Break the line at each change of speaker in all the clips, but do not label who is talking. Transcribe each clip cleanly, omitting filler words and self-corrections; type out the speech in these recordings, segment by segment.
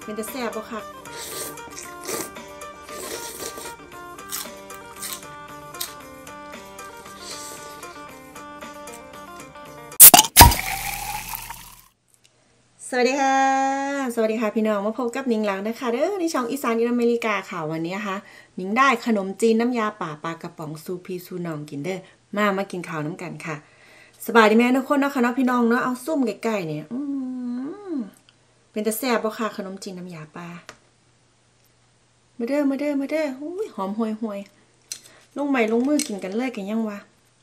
เป็นจะแซ่บบ่ค่ะสวัสดีค่ะสวัสดีค่ะพี่น้องมาพบกับนิ้งหลังนะคะเด้อในช่องอีสานอินอเมริกาค่ะวันนี้นะคะนิ้งได้ขนมจีนน้ำยาป่าปลากระป๋องซูพีซูนองกินเด้อมากินข้าวน้ำกันค่ะสบายดีแม่ทุกคนเนาะค่ะเนาะพี่น้องเนาะเอาซุ่มใกล้ๆเนี่ยเป็นจะแซ่บบ่ค่ะขนมจีนน้ำยาปลามาเด้ออุ้ยหอมห่วยลงไม้ลงมือกินกันเลยกันยังวะ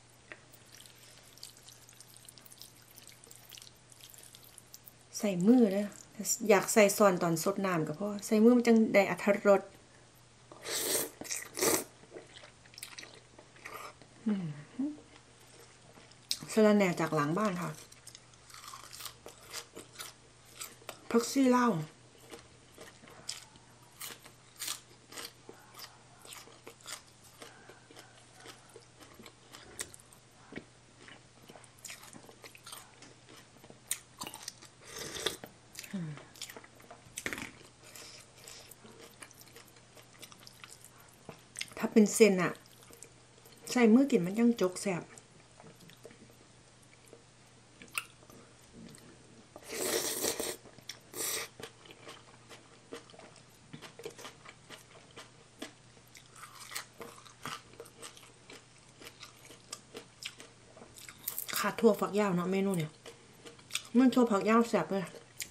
ใส่มือเด้ออยากใส่ซอนตอนสดน้ำก็พอใส่มือมันจังได้อรรถรสสะระแหน่จากหลังบ้านค่ะพักซี่เหล้าถ้าเป็นเส้นอะใส่มือกินมันยังจกแสบขาดถั่วฝักยาวเนาะเมนูเนี่ยมันถั่วฝักยาวแสบเลย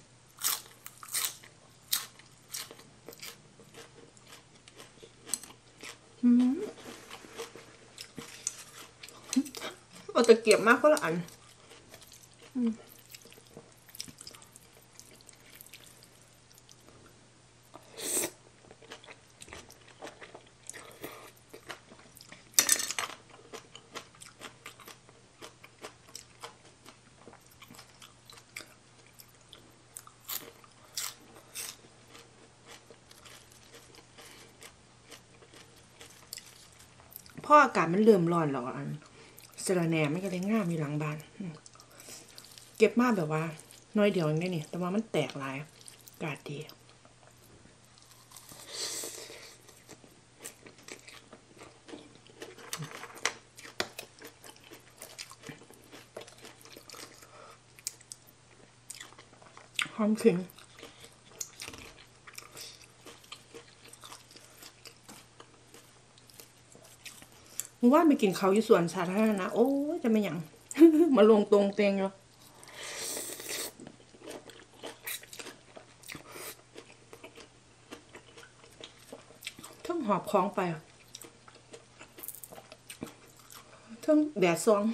เอาตะเกียบมากก็ละอันเพราะอากาศมันเริ่มร้อนแล้วอันสะระแหน่มันก็เลยงามอยู่หลังบ้านเก็บมาแบบว่าน้อยเดียวเองนี่แต่ว่ามันแตกหลายอากาศดีหอมขิงมึงว่าไปกินเขาอยู่สวนสาธารณะโอ้ยจะไม่หยัง มาลงตรงเตียงเนาะทั้งหอบของไปทั้งแดดซอง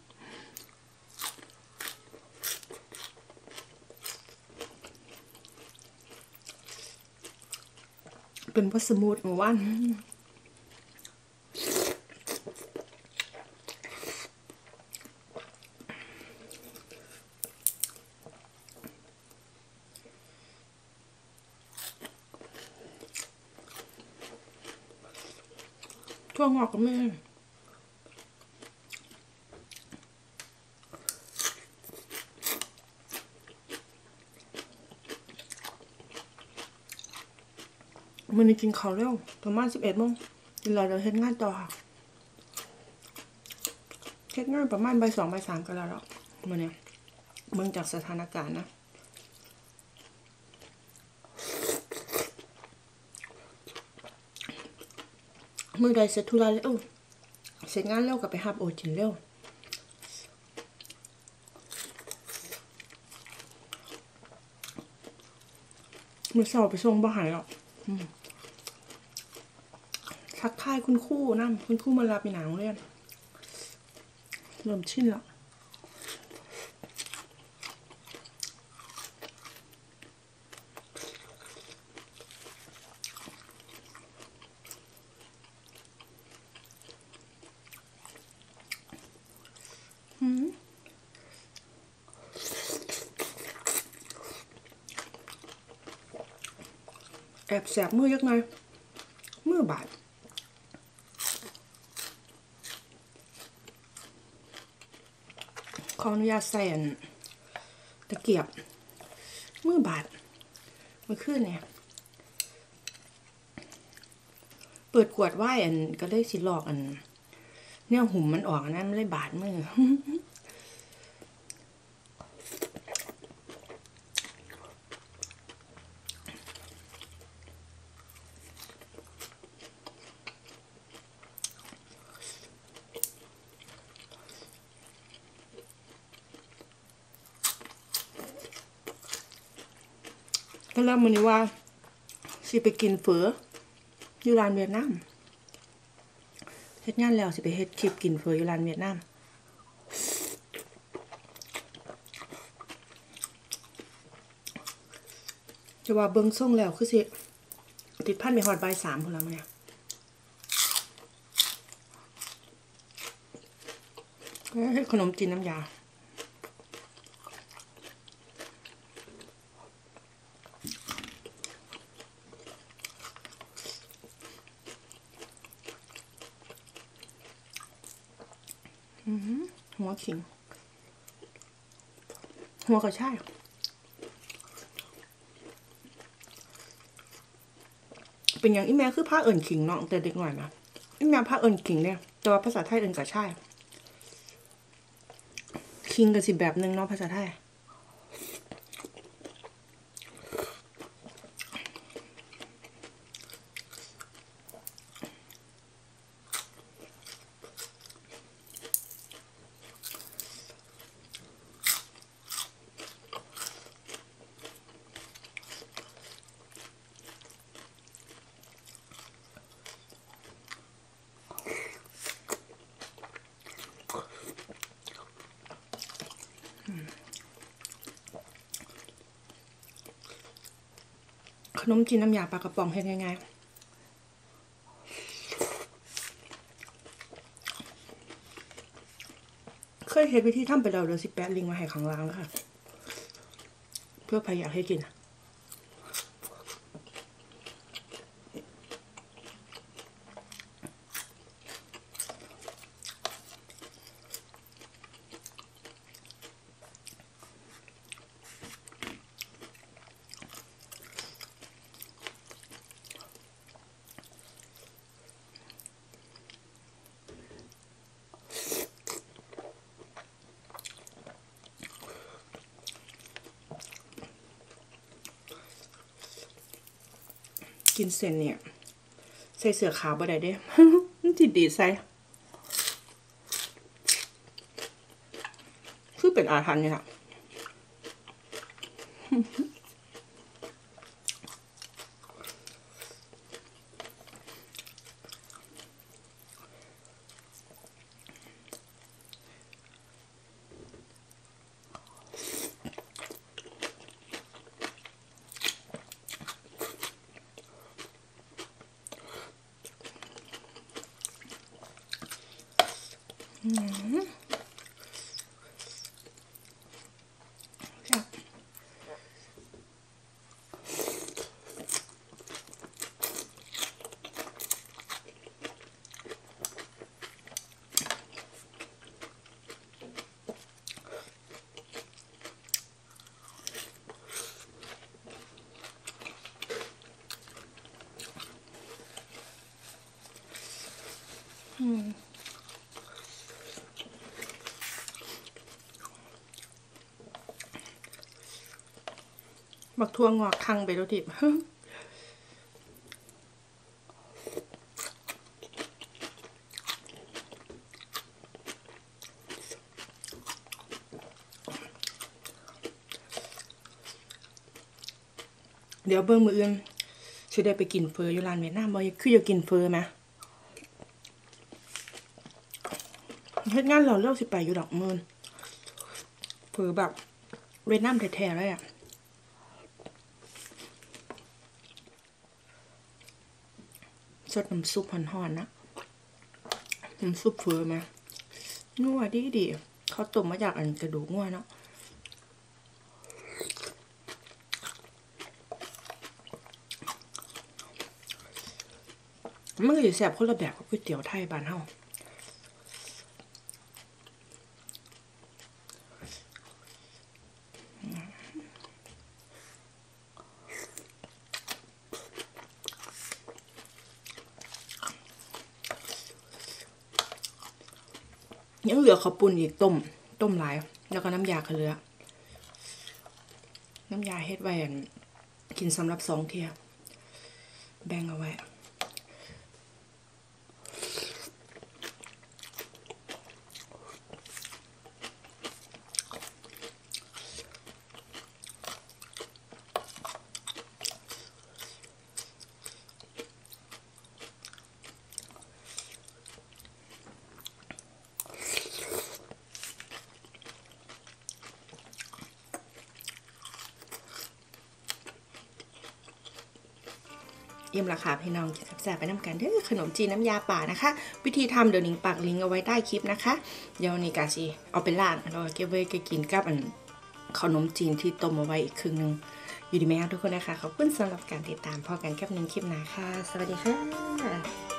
เป็นวัสมูทหมู่บ้านทั่วงอกกับแม่มันนี่กินข้าวเร็วประมาณ11 โมงกินแล้วเดี๋ยวเฮ็ดงานต่อค่ะเฮ็ดงานประมาณบ่าย 2บ่าย 3ก็แล้วมันเนี่ยเบิ่งจากสถานการณ์นะมื้อใดเสร็จธุระเร็วเสร็จงานเร็วก็ไปรับโอจินเร็วมื้อเช้าไปส่งบ่หายหรอกทักทายคุณครูนำคุณครูมารับไปหน้าโรงเรียนเริ่มชินแล้วแอบแสบมือยักหน่อยมือบาดขออนุญาตใส่ตะเกียบมือบาดเมื่อคืนเนี่ยเปิดขวดไว้อันก็ได้สิหลอกอันเนี่ยหุ่มมันออกนะมันเลยบาดมือก็เริ่มมื้อนี้ว่าสิไปกินเฝออยู่ร้านเวียดนามเฮ็ดงานแล้วสิไปเฮ็ดคลิปกินเฝออยู่ร้านเวียดนามจะว่าเบิ่งส่งแล้วคือสิติดพันไปฮอดบ่าย 3พุ่นละมื้อนี้เฮ็ดขนมจีนน้ำยาหัวขิงหัวกระชายเป็นอย่างอีแม่คือผ้าเอิ่นขิงเนาะแต่เด็กหน่อยนะอีแม่ผ้าเอิ่นขิงเนี่ยแต่ว่าภาษาไทยเอิ่นกระชายขิงก็สิแบบนึงเนาะภาษาไทยขนมจีนน้ำยาปลากระป๋องเฮ็ดง่ายๆเคยเห็นวิธีทำไปแล้วเดี๋ยวสิแปะลิงก์มาให้ข้างล่างแล้วค่ะเพื่อใครอยากให้กินกินเส้นเนี่ยใส่เสื้อขาวบ่ได้เด้ มันสิดีใส่คือเป็นอาถรรพ์เนี่ยค่ะบักทั่วงอกคังไปแล้วทิพเดี๋ยวเบิ่งมื้ออื่นสิได้ไปกินเฟออยู่ร้านเวียดนามบ่คืออยากกินเฟอไหมเฮ็ดงานแล้วเลิกสิไปอยู่ดอกมื้อเฟอแบบเวียดนามแท้ๆเลยอ่ะสดน้ำซุปห่อนๆนะน้ำซุปเฟอไหมนัวดีๆเขาต้มมาจากอันกระดูกงัวเนาะมันก็จะแซ่บคนละแบบกับก๋วยเตี๋ยวไทยบ้านเฮายังเหลือข้าวปุ้นอีกต้มหลายแล้วก็น้ำยาก็เหลือน้ำยาเฮ็ดไว้กินสำหรับ2 เที่ยแบ่งเอาไว้อิ่มราคาพี่น้องแซ่บๆไปน้ำกันเด้อขนมจีนน้ำยาป่านะคะวิธีทำเดี๋ยวนิ้งปักลิงก์เอาไว้ใต้คลิปนะคะเดี๋ยวนี้กาชีเอาไปล้างแล้วก็เก็บไว้กินกับขนมจีนที่ต้มเอาไว้อีกครึ่งนึงอยู่ดีไหมครับทุกคนนะคะขอบคุณสำหรับการติดตามพอกันกับนิ้งคลิปหน้าค่ะสวัสดีค่ะ